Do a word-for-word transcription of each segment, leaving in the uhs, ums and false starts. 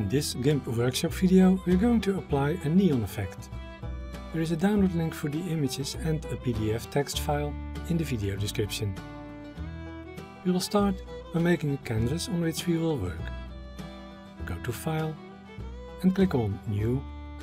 In this GIMP workshop video we are going to apply a neon effect. There is a download link for the images and a P D F text file in the video description. We will start by making a canvas on which we will work. Go to File and click on New.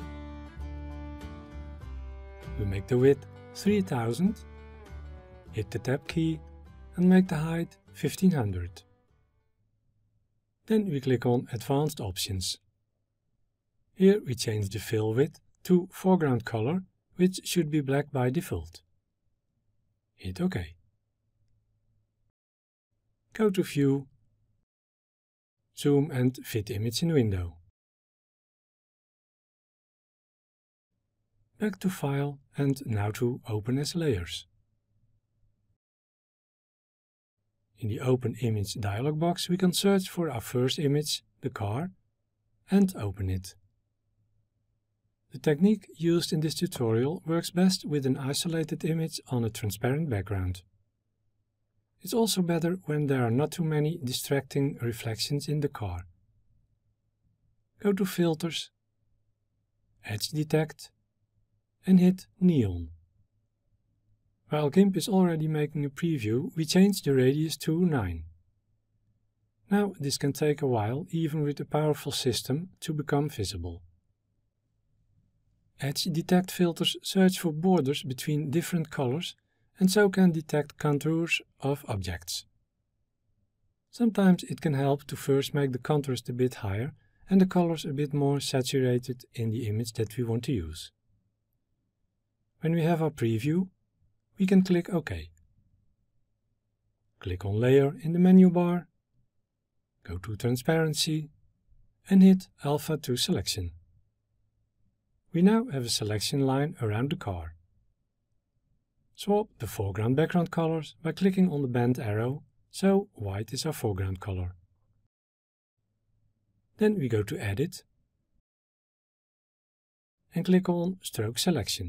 We make the width three thousand, hit the Tab key and make the height fifteen hundred. Then we click on Advanced Options. Here we change the fill width to foreground color, which should be black by default. Hit OK. Go to View, Zoom and fit image in window. Back to File and now to Open as Layers. In the Open Image dialog box we can search for our first image, the car, and open it. The technique used in this tutorial works best with an isolated image on a transparent background. It's also better when there are not too many distracting reflections in the car. Go to Filters, Edge Detect, and hit Neon. While GIMP is already making a preview, we change the radius to nine. Now this can take a while, even with a powerful system, to become visible. Edge Detect filters search for borders between different colors and so can detect contours of objects. Sometimes it can help to first make the contrast a bit higher and the colors a bit more saturated in the image that we want to use. When we have our preview, we can click OK. Click on Layer in the menu bar, go to Transparency and hit Alpha to Selection. We now have a selection line around the car. Swap the foreground background colors by clicking on the bent arrow, so white is our foreground color. Then we go to Edit and click on Stroke Selection.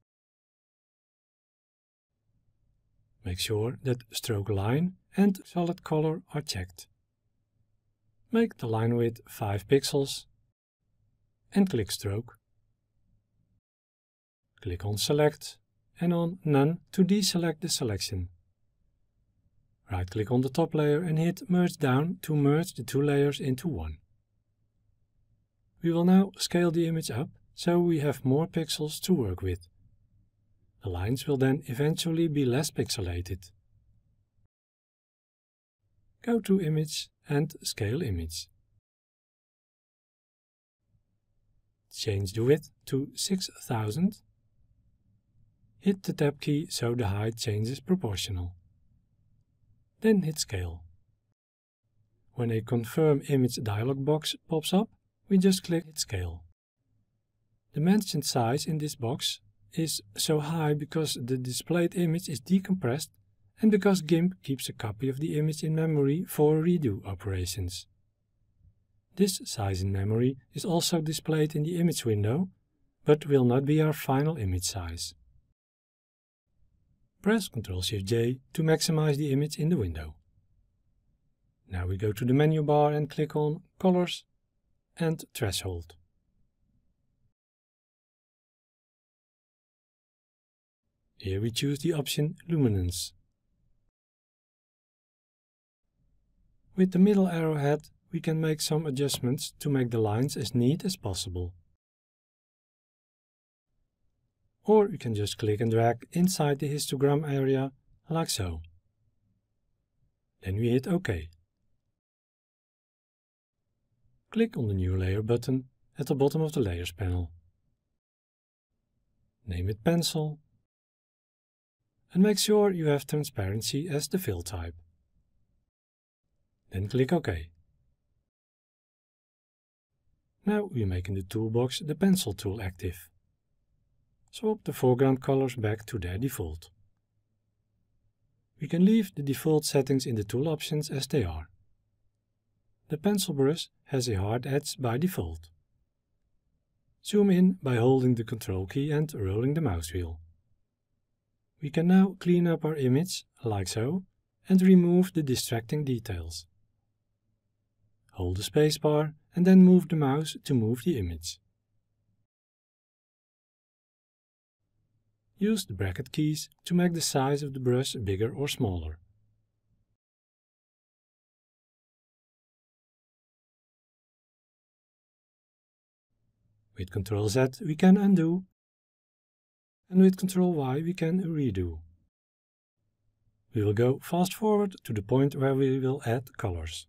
Make sure that Stroke Line and Solid Color are checked. Make the line width five pixels and click Stroke. Click on Select and on None to deselect the selection. Right-click on the top layer and hit Merge Down to merge the two layers into one. We will now scale the image up so we have more pixels to work with. The lines will then eventually be less pixelated. Go to Image and Scale Image. Change the width to six thousand. Hit the Tab key so the height changes proportional. Then hit Scale. When a Confirm Image dialog box pops up, we just click Scale. The mentioned size in this box is so high because the displayed image is decompressed and because GIMP keeps a copy of the image in memory for redo operations. This size in memory is also displayed in the image window, but will not be our final image size. Press control shift J to maximize the image in the window. Now we go to the menu bar and click on Colors and Threshold. Here we choose the option Luminance. With the middle arrowhead we can make some adjustments to make the lines as neat as possible. Or you can just click and drag inside the histogram area, like so. Then we hit OK. Click on the New Layer button at the bottom of the Layers panel. Name it Pencil. And make sure you have Transparency as the fill type. Then click OK. Now we make in the toolbox the Pencil tool active. Swap the foreground colors back to their default. We can leave the default settings in the tool options as they are. The pencil brush has a hard edge by default. Zoom in by holding the Control key and rolling the mouse wheel. We can now clean up our image, like so, and remove the distracting details. Hold the spacebar and then move the mouse to move the image. Use the bracket keys to make the size of the brush bigger or smaller. With control Z we can undo, and with control Y we can redo. We will go fast forward to the point where we will add colors.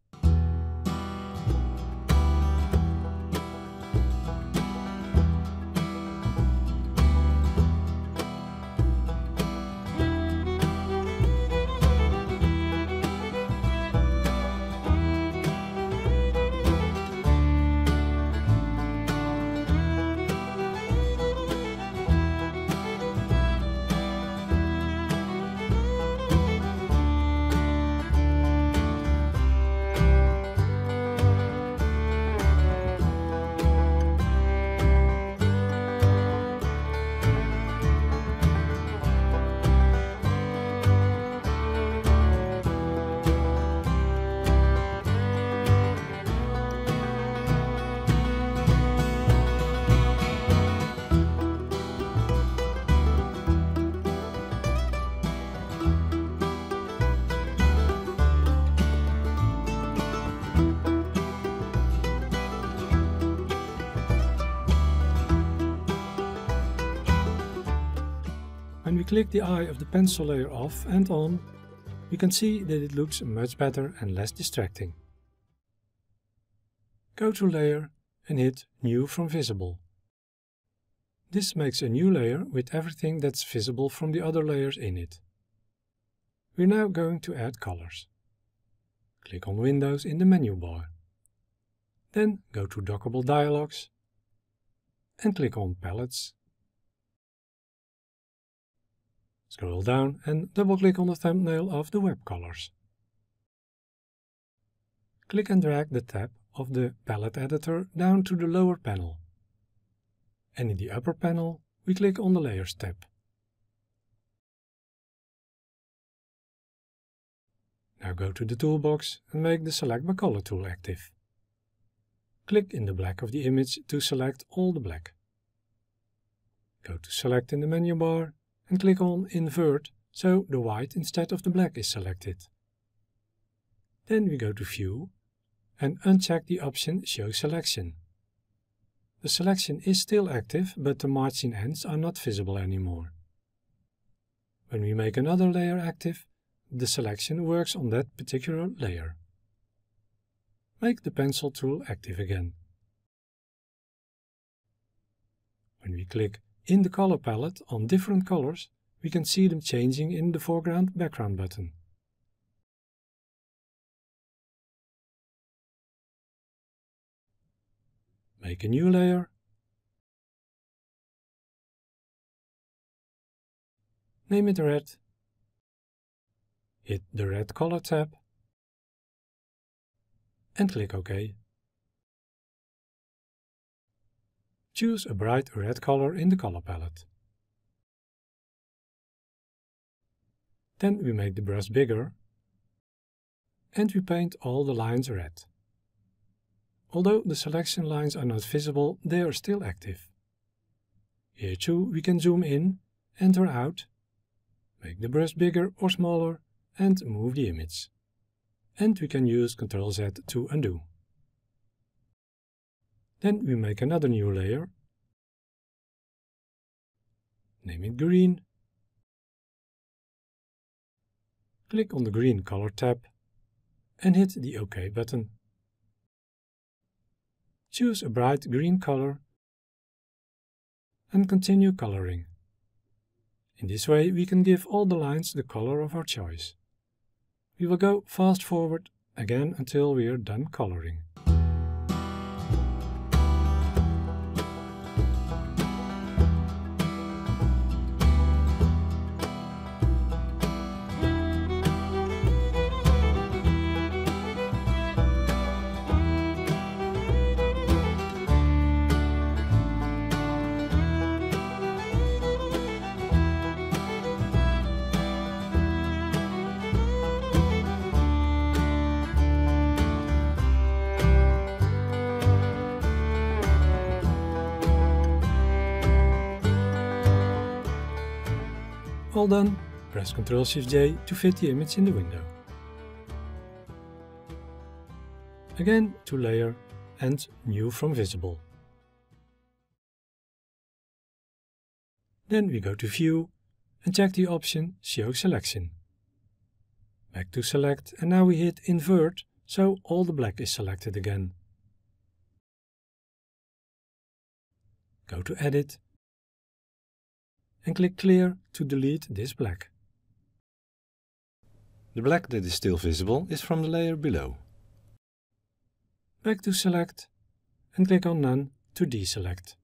When we click the eye of the pencil layer off and on, we can see that it looks much better and less distracting. Go to Layer and hit New from Visible. This makes a new layer with everything that's visible from the other layers in it. We're now going to add colors. Click on Windows in the menu bar. Then go to Dockable Dialogs and click on Palettes. Scroll down and double-click on the thumbnail of the web colors. Click and drag the tab of the palette editor down to the lower panel. And in the upper panel, we click on the Layers tab. Now go to the toolbox and make the Select by Color tool active. Click in the black of the image to select all the black. Go to Select in the menu bar and click on Invert, so the white instead of the black is selected. Then we go to View and uncheck the option Show Selection. The selection is still active, but the margin ends are not visible anymore. When we make another layer active, the selection works on that particular layer. Make the pencil tool active again. When we click in the color palette on different colors, we can see them changing in the foreground background button. Make a new layer. Name it Red. Hit the Red Color tab and click OK. Choose a bright red color in the color palette. Then we make the brush bigger and we paint all the lines red. Although the selection lines are not visible, they are still active. Here too we can zoom in, enter out, make the brush bigger or smaller and move the image. And we can use control Z to undo. Then we make another new layer. Name it Green. Click on the Green Color tab and hit the OK button. Choose a bright green color and continue coloring. In this way we can give all the lines the color of our choice. We will go fast forward again until we are done coloring. All done, press control shift J to fit the image in the window. Again to Layer and New from Visible. Then we go to View and check the option Show Selection. Back to Select, and now we hit Invert, so all the black is selected again. Go to Edit and click Clear to delete this black. The black that is still visible is from the layer below. Back to Select and click on None to deselect.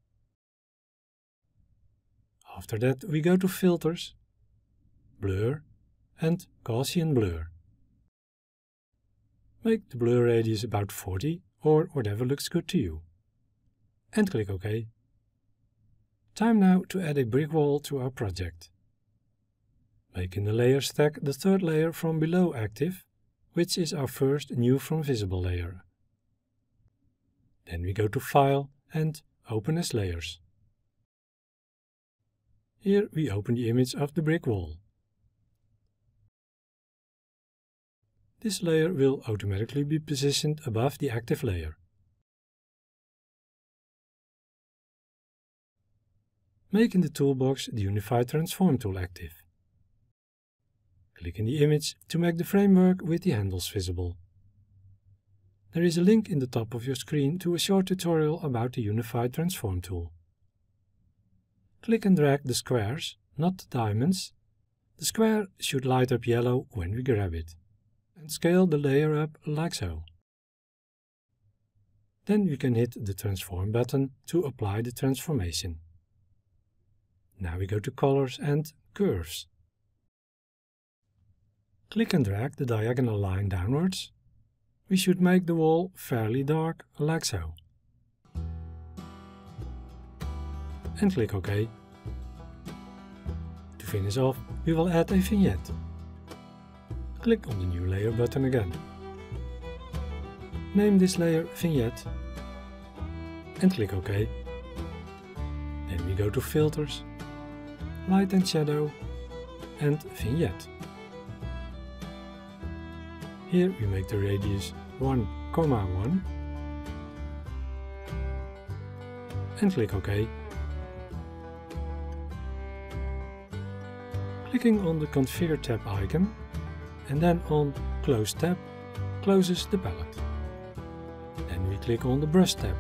After that we go to Filters, Blur and Gaussian Blur. Make the blur radius about forty or whatever looks good to you. And click OK. Time now to add a brick wall to our project. Make in the layer stack the third layer from below active, which is our first New from Visible layer. Then we go to File and Open as Layers. Here we open the image of the brick wall. This layer will automatically be positioned above the active layer. Make in the toolbox the Unify Transform tool active. Click in the image to make the framework with the handles visible. There is a link in the top of your screen to a short tutorial about the Unify Transform tool. Click and drag the squares, not the diamonds. The square should light up yellow when we grab it. And scale the layer up like so. Then we can hit the Transform button to apply the transformation. Now we go to Colors and Curves. Click and drag the diagonal line downwards. We should make the wall fairly dark, like so. And click OK. To finish off, we will add a vignette. Click on the New Layer button again. Name this layer Vignette and click OK. Then we go to Filters, Light and Shadow and Vignette. Here we make the radius one comma one and click OK. Clicking on the Configure tab icon and then on Close tab closes the palette. Then we click on the Brush tab.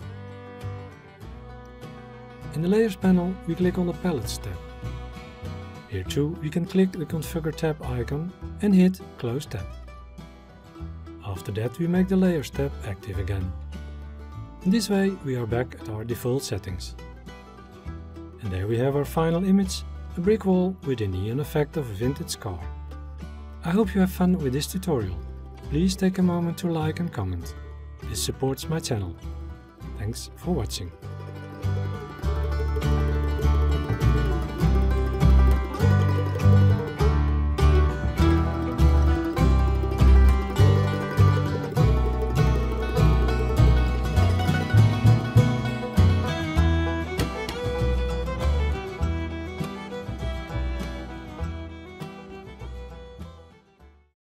In the Layers panel we click on the Palettes tab. Here too we can click the Configure tab icon and hit Close tab. After that we make the Layers tab active again. In this way we are back at our default settings. And there we have our final image, a brick wall with a neon effect of a vintage car. I hope you have fun with this tutorial. Please take a moment to like and comment. This supports my channel. Thanks for watching.